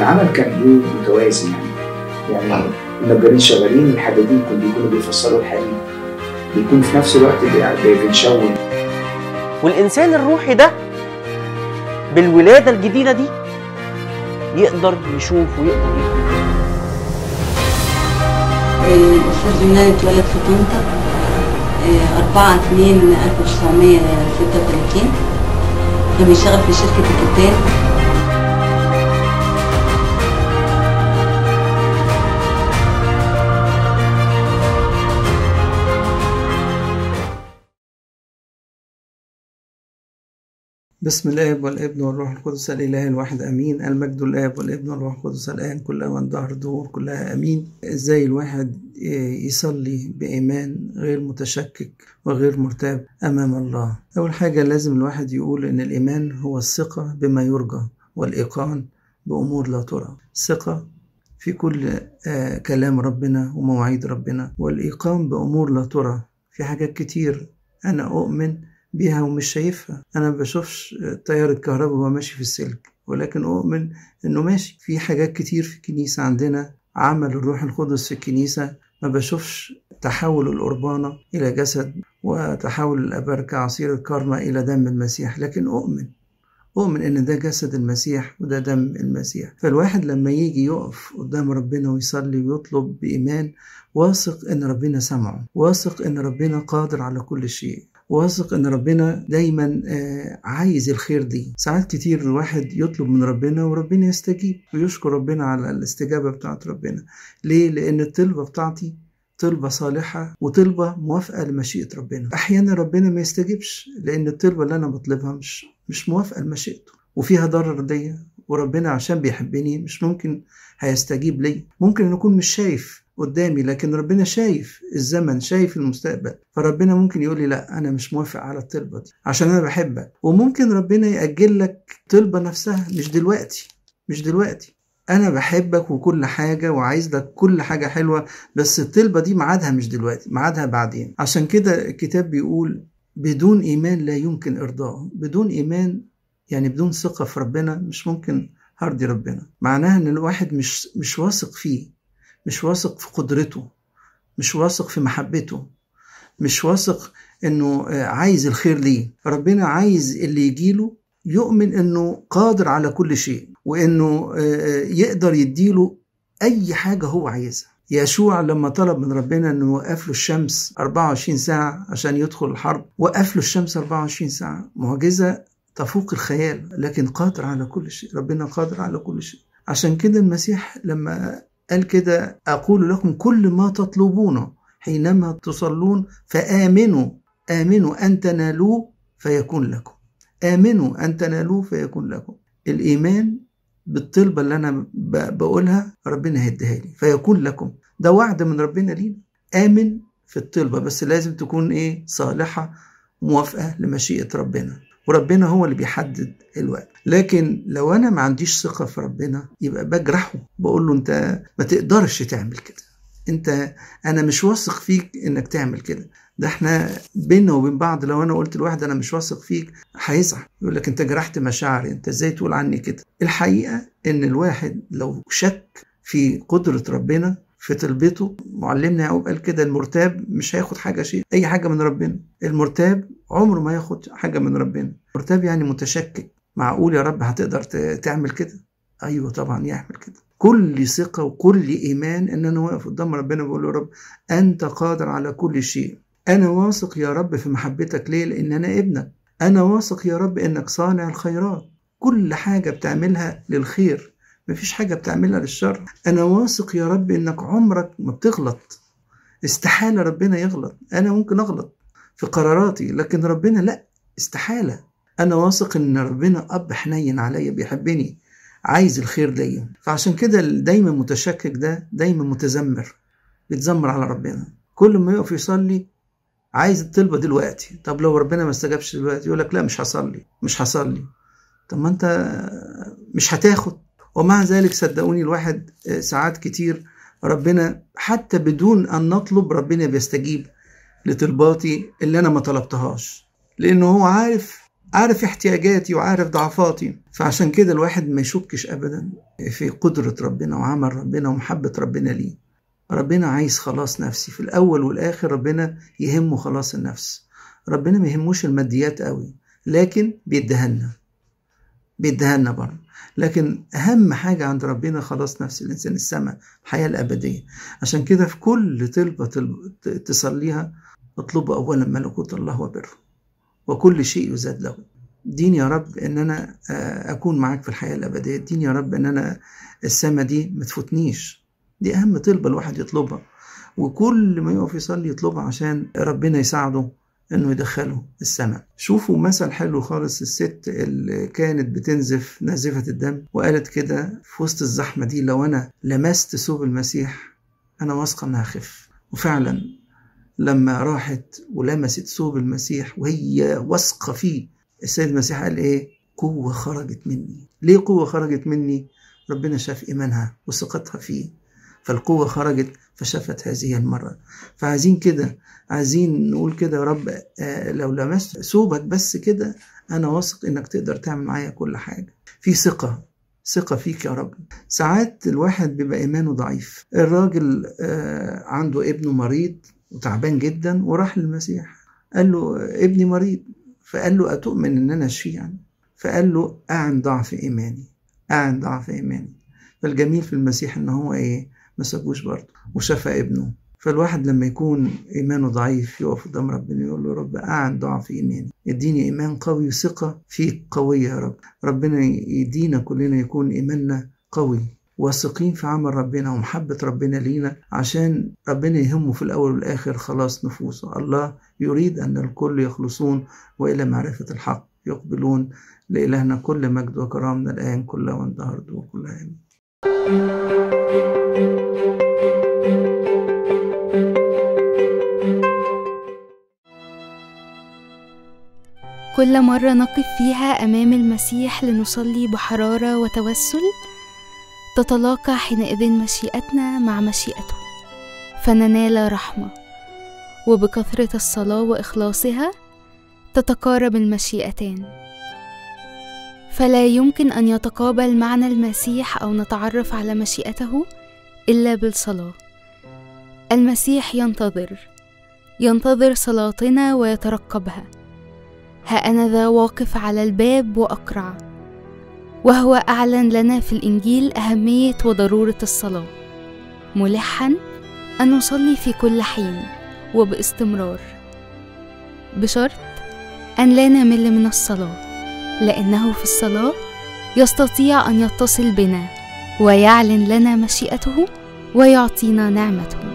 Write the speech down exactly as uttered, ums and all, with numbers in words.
العمل كان ايه متوازي يعني يعني النجارين شغالين، الحدادين بيكونوا بيفصلوا الحديد، بيكون في نفس الوقت بنشون. والإنسان الروحي ده بالولادة الجديدة دي يقدر يشوف ويقدر يفهم. الأستاذ يونان اتولد في طنطا أربعة اتنين ألف وتسعمية ستة وتلاتين. كان بيشتغل في شركة الكتان. بسم الآب والابن والروح القدس الإله الواحد أمين. المجد الآب والابن والروح القدس الآن كل أوان ظهر دور كلها أمين. إزاي الواحد يصلي بإيمان غير متشكك وغير مرتاب أمام الله؟ أول حاجة لازم الواحد يقول إن الإيمان هو الثقة بما يرجى والإيقان بأمور لا ترى. الثقة في كل آه كلام ربنا ومواعيد ربنا، والإيقان بأمور لا ترى. في حاجات كتير أنا أؤمن بيها ومش شايفها. أنا ما بشوفش تيار الكهرباء وهو ماشي في السلك، ولكن أؤمن إنه ماشي. في حاجات كتير في الكنيسة عندنا عمل الروح القدس في الكنيسة، ما بشوفش تحول القربانة إلى جسد وتحول الأبركة عصير الكرمة إلى دم المسيح، لكن أؤمن أؤمن إن ده جسد المسيح وده دم المسيح. فالواحد لما يجي يقف قدام ربنا ويصلي ويطلب بإيمان، واثق إن ربنا سمعه، واثق إن ربنا قادر على كل شيء، واثق ان ربنا دايما عايز الخير دي. ساعات كتير الواحد يطلب من ربنا وربنا يستجيب، ويشكر ربنا على الاستجابة بتاعت ربنا. ليه؟ لان الطلبة بتاعتي طلبة صالحة وطلبة موافقة لمشيئة ربنا. احيانا ربنا ما يستجيبش لان الطلبة اللي انا بطلبها مش مش موافقة لمشيئته وفيها ضرر ليا، وربنا عشان بيحبني مش ممكن هيستجيب لي. ممكن نكون مش شايف قدامي، لكن ربنا شايف الزمن، شايف المستقبل، فربنا ممكن يقول لي لا أنا مش موافق على الطلبة دي عشان أنا بحبك. وممكن ربنا يأجل لك طلبة نفسها، مش دلوقتي مش دلوقتي أنا بحبك وكل حاجة وعايز لك كل حاجة حلوة، بس الطلبة دي معادها مش دلوقتي، معادها بعدين. عشان كده الكتاب بيقول بدون إيمان لا يمكن إرضاءه. بدون إيمان يعني بدون ثقة في ربنا مش ممكن هرضي ربنا. معناها إن الواحد مش مش واثق فيه، مش واثق في قدرته، مش واثق في محبته، مش واثق انه عايز الخير ليه. ربنا عايز اللي يجيله يؤمن انه قادر على كل شيء، وانه يقدر يديله اي حاجة هو عايزها. يشوع لما طلب من ربنا انه يوقف له الشمس أربعة وعشرين ساعة عشان يدخل الحرب، وقف له الشمس أربعة وعشرين ساعة. معجزة تفوق الخيال، لكن قادر على كل شيء. ربنا قادر على كل شيء. عشان كده المسيح لما قال كده أقول لكم كل ما تطلبونه حينما تصلون فآمنوا آمنوا أن تنالوه فيكون لكم. آمنوا أن تنالوه فيكون لكم. الإيمان بالطلبة اللي أنا بقولها ربنا هيديها لي فيكون لكم. ده وعد من ربنا لينا. آمن في الطلبة، بس لازم تكون إيه؟ صالحة موافقة لمشيئة ربنا، وربنا هو اللي بيحدد الوقت. لكن لو أنا ما عنديش ثقة في ربنا يبقى بجرحه، بقول له أنت ما تقدرش تعمل كده، أنت أنا مش واثق فيك إنك تعمل كده. ده احنا بيننا وبين بعض لو أنا قلت لواحد أنا مش واثق فيك هيزعل، يقول لك أنت جرحت مشاعري، أنت إزاي تقول عني كده. الحقيقة إن الواحد لو شك في قدرة ربنا في طلبته، معلمنا يعقوب قال كده المرتاب مش هياخد حاجة شيء أي حاجة من ربنا. المرتاب عمره ما ياخد حاجة من ربنا. مرتاب يعني متشكك. معقول يا رب هتقدر تعمل كده؟ أيوة طبعا يعمل كده. كل ثقة وكل إيمان إن أنا واقف قدام ربنا بقول له رب أنت قادر على كل شيء. أنا واثق يا رب في محبتك. ليه؟ لأن أنا ابنك. أنا واثق يا رب إنك صانع الخيرات، كل حاجة بتعملها للخير، مفيش حاجة بتعملها للشر. أنا واثق يا رب إنك عمرك ما بتغلط. استحالة ربنا يغلط. أنا ممكن أغلط في قراراتي، لكن ربنا لا، استحالة. أنا واثق إن ربنا أب حنين عليا، بيحبني، عايز الخير ليا. فعشان كده دايما متشكك ده دايما متذمر، بيتذمر على ربنا. كل ما يقف يصلي عايز الطلبة دلوقتي. طب لو ربنا ما استجابش دلوقتي يقول لك لا مش هصلي مش هصلي. طب ما أنت مش هتاخد. ومع ذلك صدقوني الواحد ساعات كتير ربنا حتى بدون أن نطلب ربنا بيستجيب لطلباتي اللي أنا ما طلبتهاش، لأنه هو عارف عارف احتياجاتي وعارف ضعفاتي. فعشان كده الواحد ما يشكش أبدا في قدرة ربنا وعمل ربنا ومحبة ربنا ليه. ربنا عايز خلاص نفسي في الأول والآخر. ربنا يهمه خلاص النفس. ربنا ما يهموش الماديات قوي، لكن بيدهلنا بيدهلنا برضه. لكن أهم حاجة عند ربنا خلاص نفس الإنسان، السماء، الحياة الأبدية. عشان كده في كل طلبة تصليها اطلبوا أولا ملكوت الله وبره، وكل شيء يزاد له. دين يا رب ان انا اكون معاك في الحياة الابدية. دين يا رب ان انا السماء دي ما تفوتنيش. دي اهم طلبة الواحد يطلبها، وكل ما يقف يصلي يطلبها عشان ربنا يساعده انه يدخله السماء. شوفوا مثل حلو خالص، الست اللي كانت بتنزف نازفة الدم وقالت كده في وسط الزحمة دي: لو انا لمست ثوب المسيح انا واثقة انها خف. وفعلا لما راحت ولمست ثوب المسيح وهي واثقة فيه، السيد المسيح قال ايه؟ قوة خرجت مني. ليه قوة خرجت مني؟ ربنا شاف إيمانها وثقتها فيه، فالقوة خرجت فشافت هذه المرة. فعايزين كده، عايزين نقول كده: يا رب آه لو لمست ثوبك بس كده أنا واثق إنك تقدر تعمل معايا كل حاجة. في ثقة ثقة فيك يا رب. ساعات الواحد بيبقى إيمانه ضعيف. الراجل آه عنده ابنه مريض وتعبان جدا وراح للمسيح قال له: ابني مريض. فقال له: أتؤمن إن أنا أشفيه يعني؟ فقال له: أعن ضعف إيماني، أعن ضعف إيماني. فالجميل في المسيح إن هو إيه؟ ما سابوش برضه وشفى ابنه. فالواحد لما يكون إيمانه ضعيف يقف قدام ربنا يقول له: رب أعن ضعف إيماني، يديني إيمان قوي وثقة فيك قوية يا رب. ربنا يدينا كلنا يكون إيماننا قوي، واثقين في عمل ربنا ومحبة ربنا لينا، عشان ربنا يهمه في الأول والآخر خلاص نفوسه. الله يريد أن الكل يخلصون وإلى معرفة الحق يقبلون. لإلهنا كل مجد وكرامنا الآن كلها والدهر وكلها آمين. كل مرة نقف فيها أمام المسيح لنصلي بحرارة وتوسل تتلاقى حينئذ مشيئتنا مع مشيئته فننال رحمة، وبكثرة الصلاة وإخلاصها تتقارب المشيئتان. فلا يمكن أن يتقابل معنا المسيح أو نتعرف على مشيئته إلا بالصلاة. المسيح ينتظر ينتظر صلاتنا ويترقبها. ها أنا ذا واقف على الباب وأقرع. وهو أعلن لنا في الإنجيل أهمية وضرورة الصلاة، ملحا أن نصلي في كل حين وباستمرار، بشرط أن لا نمل من الصلاة، لأنه في الصلاة يستطيع أن يتصل بنا ويعلن لنا مشيئته ويعطينا نعمته.